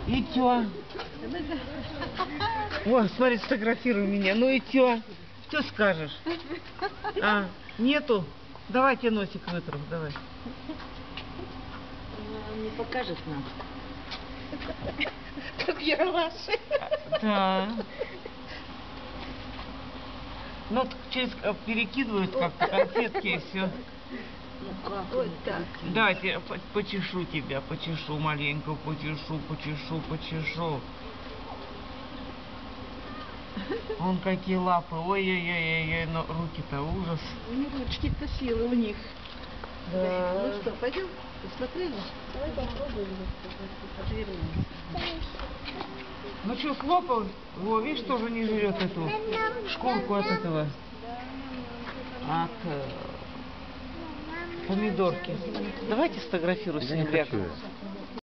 И чё? О, смотри, сфотографируй меня. Ну и чё? Что скажешь? А, нету? Давайте носик вытру, давай. Он не покажет нам. Как Ералаши. Да. Ну, через перекидывают как-то конфетки и все. Ну как? Вот так. Давайте почешу тебя, почешу маленько, почешу. Вон какие лапы, ой-ой-ой, но руки-то ужас. Ручки-то силы у них. Да. Ну что, пойдем? Посмотрели? Давай попробуем. Отвернемся. Ну что, слопал? О, видишь, тоже не жрет эту шкурку от этого. От помидорки. Давайте сфотографируемся. Я не хочу.